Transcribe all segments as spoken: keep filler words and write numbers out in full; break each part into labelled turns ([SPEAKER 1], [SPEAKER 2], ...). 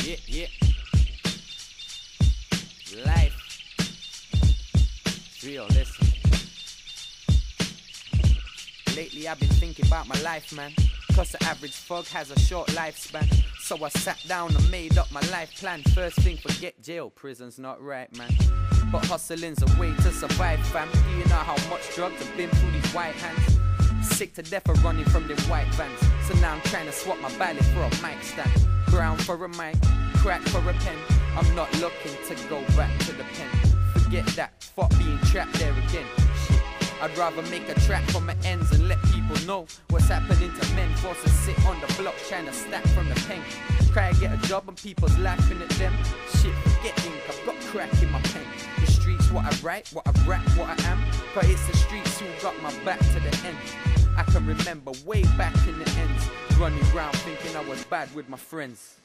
[SPEAKER 1] Yeah, yeah. Life. It's real, listen. Lately I've been thinking about my life, man. Cause the average thug has a short lifespan. So I sat down and made up my life plan. First thing, forget jail, prison's not right, man. But hustling's a way to survive, fam. Do you know how much drugs have been through these white hands? Sick to death of running from them white vans. So now I'm trying to swap my ballot for a mic stand. Brown for a mic, crack for a pen. I'm not looking to go back to the pen. Forget that, fuck being trapped there again. Shit, I'd rather make a track for my ends and let people know what's happening to men. Forced to sit on the block trying to stack from the pen. Try to get a job and people's laughing at them. Shit, forget ink, I've got crack in my pen. The streets what I write, what I rap, what I am. But it's the streets who got my back to the end. I can remember way back in the ends, running round thinking I was bad with my friends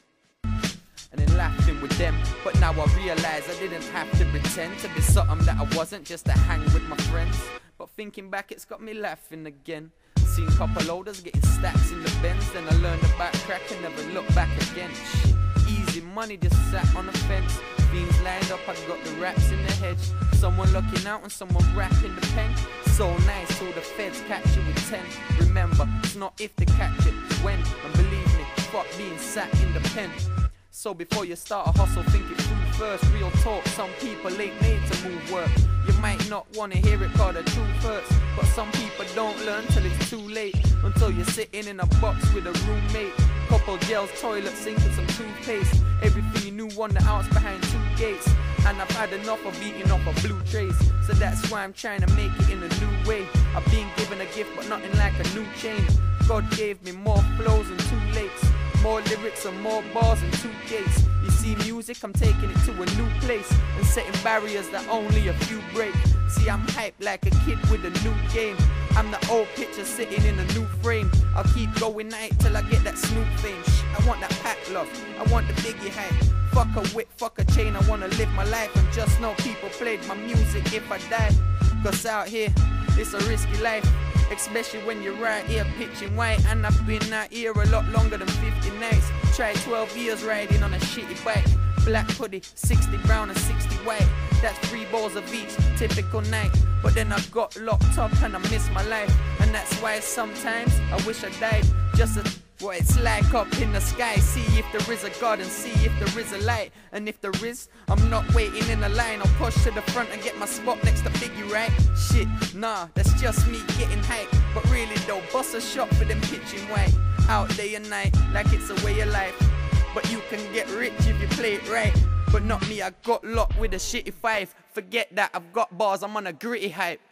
[SPEAKER 1] and then laughing with them. But now I realise I didn't have to pretend to be something that I wasn't, just to hang with my friends. But thinking back, it's got me laughing again. Seen couple loaders getting stacks in the Benz. Then I learned about crack and never looked back again. Shit, easy money just sat on the fence. Beans lined up, I got the raps in the hedge. Someone looking out and someone rapping the pen. So nice till the feds catch you with ten. Remember, it's not if they catch it, it's when. And believe me, fuck being sat in the pen. So before you start a hustle, think it through first. Real talk, some people ain't made to move work. You might not wanna hear it cause the truth hurts, but some people don't learn till it's too late. Until you're sitting in a box with a roommate. Couple gels, toilet sink and some toothpaste. Everything you knew on the outs behind two gates. And I've had enough of eating off of blue trays. So that's why I'm trying to make it in a new way. I've been given a gift but nothing like a new chain. God gave me more flows and two lakes. More lyrics and more bars and two gates. You see music, I'm taking it to a new place and setting barriers that only a few break. See, I'm hyped like a kid with a new game. I'm the old picture sitting in a new frame. I'll keep going night till I get that Snoop fame. Shh, I want that pack love, I want the Biggie hype. Fuck a whip, fuck a chain, I wanna live my life. And just know people played my music if I die. Cause out here, it's a risky life. Especially when you're right here pitching white. And I've been out here a lot longer than fifty nights. Tried twelve years riding on a shitty bike. Black hoodie, sixty brown and sixty white. That's three balls of each, typical night. But then I got locked up and I missed my life. And that's why sometimes I wish I died. Just to what it's like up in the sky. See if there is a God and see if there is a light. And if there is, I'm not waiting in a line. I'll push to the front and get my spot next to Biggie, right? Shit, nah, that's just me getting hype. But really though, bust a shot for them pitching white. Out day and night, like it's a way of life. But you can get rich if you play it right. But not me, I got locked with a shitty five. Forget that, I've got bars, I'm on a gritty hype.